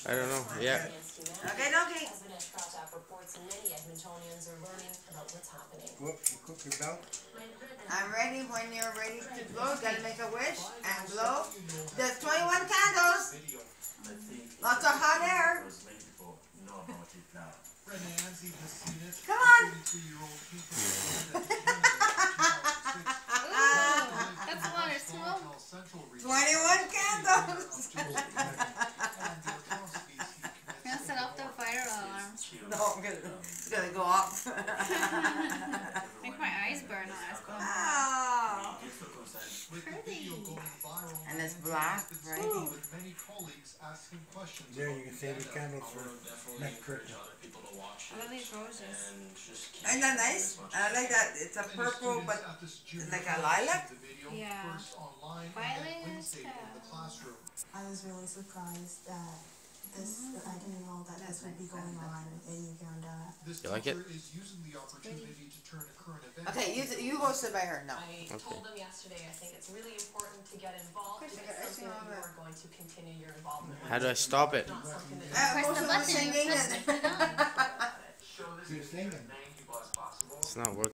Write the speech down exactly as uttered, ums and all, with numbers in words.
I don't know. Yeah. Okay, okay. Reports many Edmontonians are learning about what's happening. Whoop, you cook your belt? I'm ready when you're ready to blow. Gotta make a wish and blow. There's twenty-one candles. Lots of hot air. Come on. That's a lot of smoke. twenty-one candles. I'm gonna set off the fire alarm. No, I'm gonna, it's gonna go off. Make my eyes burn on us. Oh. Pretty. And it's black, right? There, you can save your candles for next Christmas. I love these roses. Isn't that nice? I like that. It's a purple, but it's like a lilac. Yeah. Violet. I was really surprised that this, that I didn't know that this would be going on in Uganda. You like it? Okay, you you go sit by her. No. I Okay. told them yesterday, I think it's really important to get involved. It's something that you are going to continue your involvement with. How do I stop it? Not something that Uh, Press most the of them button. singing and You're singing. It's not working.